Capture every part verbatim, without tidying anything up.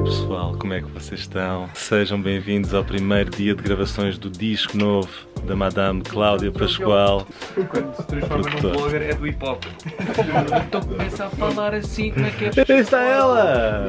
pessoal, como é que vocês estão? Sejam bem-vindos ao primeiro dia de gravações do disco novo da Madame Cláudia Pascoal. Quando se transforma num blogger é do hip hop. Então começa a falar assim, como é que é? Aí está ela!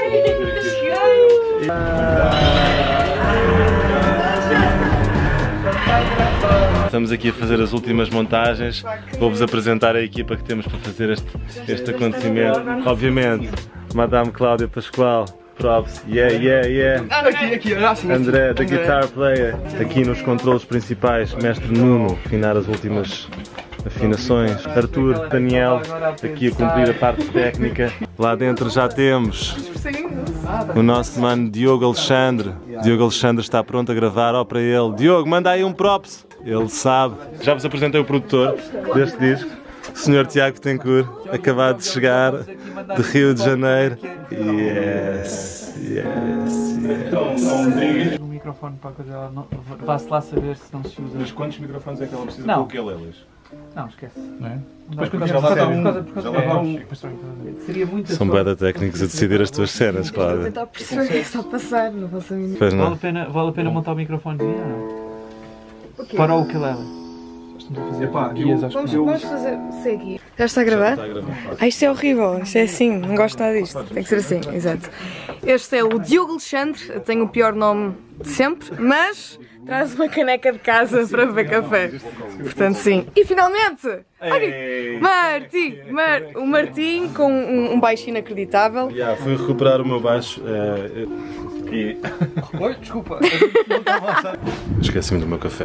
Estamos aqui a fazer as últimas montagens. Vou-vos apresentar a equipa que temos para fazer este, este acontecimento. Obviamente, Madame Cláudia Pascoal, props, yeah, yeah, yeah. Aqui, aqui, assim. André, the guitar player. Aqui nos controles principais, Mestre Nuno, afinar as últimas afinações. Arthur, Daniel, aqui a cumprir a parte técnica. Lá dentro já temos o nosso mano Diogo Alexandre. Diogo Alexandre está pronto a gravar, ó para ele. Diogo, manda aí um props. Ele sabe. Já vos apresentei o produtor deste disco, o senhor Tiago Betancourt, acabado de chegar de Rio de Janeiro. Yes, yes, yes. O microfone para a coisa dela, vá-se lá saber se não se usa. Mas quantos microfones é que ela precisa Não. para o ukulele? Não, esquece. Não é? Mas quando já lá vai um, por já causa lá vai de um. Seria muito São bué de técnicos a decidir as tuas cenas, Vou claro. tentar perceber o que é que está a passar, não faço a mínima. Pois Vale a não. pena, vale a pena montar o microfonezinho ou não? Para o ukulele. Epá, Guias, acho Vamos, que não. vamos fazer seguir. Já está a gravar? Ah, isto é horrível, isto é assim, não gosto nada disto. Tem que ser assim, exato. Este é o Diogo Alexandre, eu tenho o pior nome de sempre, mas traz uma caneca de casa para beber café. Portanto, sim. E finalmente, olha, Martim, Mar, o Martim com um, um baixo inacreditável. Yeah, fui recuperar o meu baixo eh, e Oi, desculpa. esqueci-me do meu café.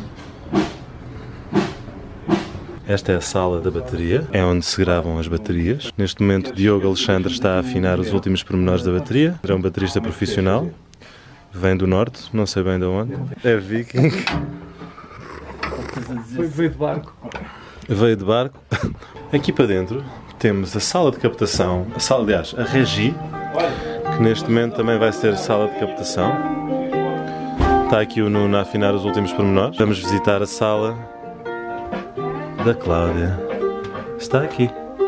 Esta é a sala da bateria, é onde se gravam as baterias. Neste momento, Diogo Alexandre está a afinar os últimos pormenores da bateria. É um baterista profissional, vem do norte, não sei bem de onde. É viking. Foi veio de barco. Veio de barco. Aqui para dentro temos a sala de captação, a sala, aliás, a regi, que neste momento também vai ser sala de captação. Está aqui o Nuno a afinar os últimos pormenores. Vamos visitar a sala da Cláudia. Está aqui.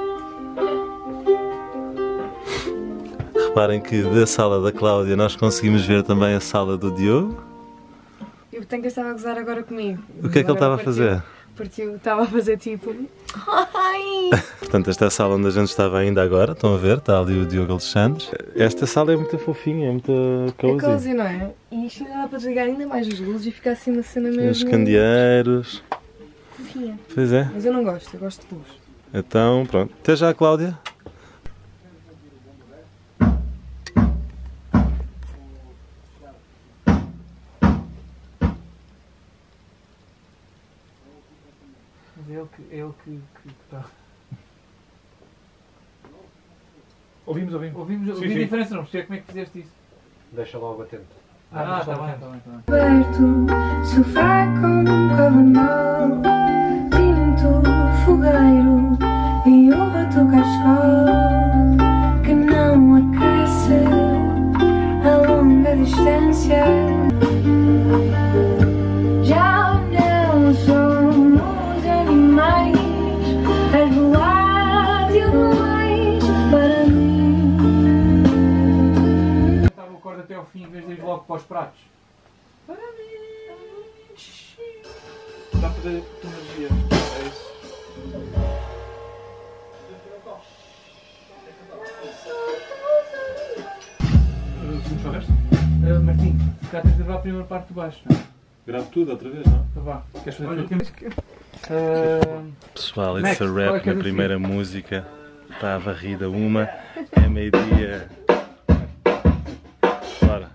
Reparem que da sala da Cláudia nós conseguimos ver também a sala do Diogo. E o Tanca estava a gozar agora comigo. O que é que ele estava a fazer? Partiu, estava a fazer tipo... Ai! Portanto, esta é a sala onde a gente estava ainda agora. Estão a ver? Está ali o Diogo Alexandre. Esta sala é muito fofinha, é muito cozy. É cozy, não é? E isto ainda dá para desligar ainda mais as luzes e ficar assim uma cena mesmo... Os candeeiros. Fofinha. Pois é. Mas eu não gosto, eu gosto de luz. Então, pronto. Até já, Cláudia. Mas é ele que é ele que está. Ouvimos, ouvimos. Ouvimos, Sim, ouvi sim. a diferença, não percebi como é que fizeste isso. Deixa lá o batente. Ah, está bem, está bem, está bem. Perto, sofá com cavanal, tinto, fogueiro e um rato cascal que não aquece a longa distância. Já não somos animais, as boas e o mais para mim. Estava o corda até ao fim em vez de ir logo para os pratos. Para mim. Dá para fazer energia. É isso. Vamos ao resto? Uh, Martim, se calhar tens de gravar a primeira parte de baixo, não é? Gravo tudo outra vez, não? Então vá. Queres fazer tudo? Uh, Pessoal, Max, it's a qual é rap que é na do primeira música. Está a varrida uma. É meio-dia. Bora.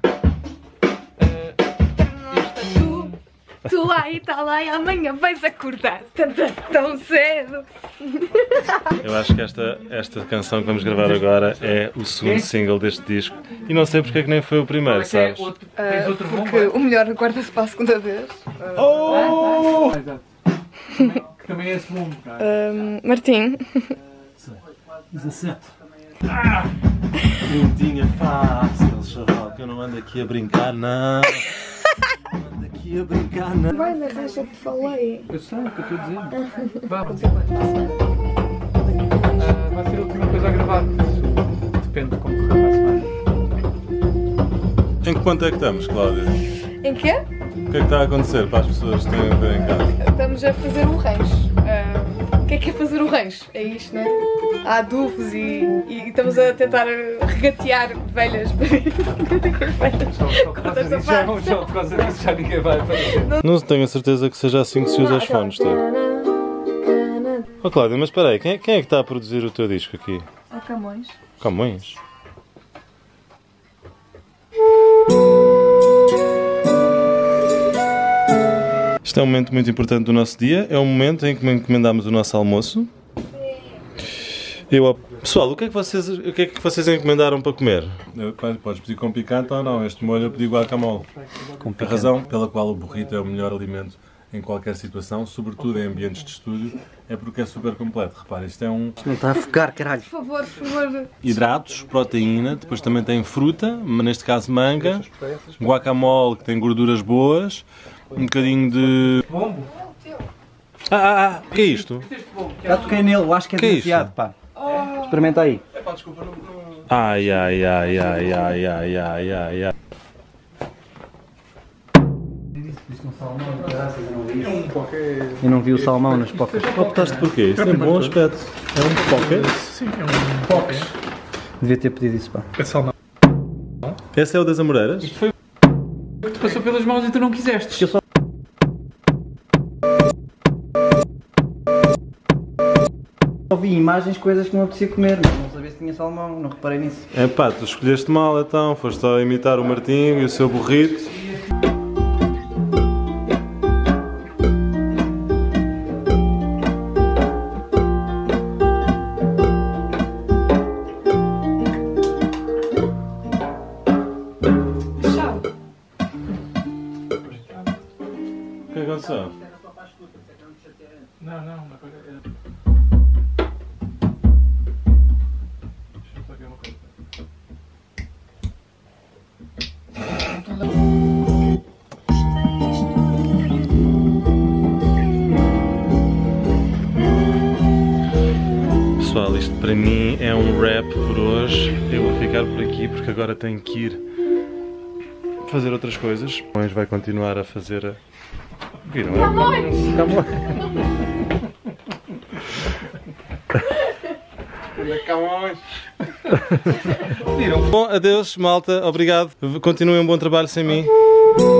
uh, Tu lá e tá lá e amanhã vais acordar tão, tão, tão cedo. Eu acho que esta, esta canção que vamos gravar agora é o segundo single deste disco. E não sei porque é que nem foi o primeiro, isto é sabes? outro, Ah, tens outro porque bomba? o melhor guarda-se para a segunda vez. Oh! Ah, exato. Também, também é esse bombo, cara. Um, Martim, dezassete. Não tinha fácil, chaval, que eu não ando aqui a brincar, não. Não ando aqui a brincar, não. vai na caixa que te falei. Eu sei o que eu estou dizendo. Vá, vamos. Ah, vai ser a última coisa a gravar. Depende de como correr para a semana. ponto é que estamos, Cláudia? Em quê? O que é que está a acontecer para as pessoas que estão a ver em casa? Estamos a fazer o rancho. Ah, o que é que é fazer o rancho? É isto, não é? Há adubos e, e estamos a tentar regatear velhas. Só por causa disso já não- só por causa disso já ninguém vai aparecer. Não tenho a certeza que seja assim que se usa os fones, tá? Oh Cláudia, mas espera aí, quem é, quem é que está a produzir o teu disco aqui? Há Camões. Camões? Este é um momento muito importante do nosso dia, é o momento em que encomendamos o nosso almoço. Eu, pessoal, o que, é que vocês, o que é que vocês encomendaram para comer? Podes pedir com picante ou não, este molho eu pedi guacamole. A razão pela qual o burrito é o melhor alimento em qualquer situação, sobretudo em ambientes de estúdio, é porque é super completo. Repara, isto é um... Não está a focar, caralho. Por favor, por favor. hidratos, proteína, depois também tem fruta, neste caso manga, guacamole que tem gorduras boas, um bocadinho de... Bombo? Ah, ah, ah, o que é isto? Já toquei nele, eu acho que é Que é demasiado, isto? pá. Experimenta aí. Ai, ai, ai, ai, ai, ai, ai, ai, ai. Eu não vi o salmão nas pocas. Optaste por quê? Isto tem bom aspecto. É um pocket? Sim, é um pocket. Devia ter pedido isso, pá. É salmão. Esse é o das Amoreiras? Isto foi o que te passou pelas mãos e tu não quiseste. Eu só... só vi imagens, coisas que não apetecia comer, mas não sabia se tinha salmão, não reparei nisso. É pá, tu escolheste mal então, foste só imitar o Martinho e o seu burrito. O que aconteceu? Não, não, não é para... Deixa eu só ver uma coisa. Pessoal, isto para mim é um wrap por hoje. Eu vou ficar por aqui porque agora tenho que ir fazer outras coisas. Camões vai continuar a fazer a... Viram? Camões! Camões! Bom, adeus, malta. Obrigado. Continuem um bom trabalho sem mim.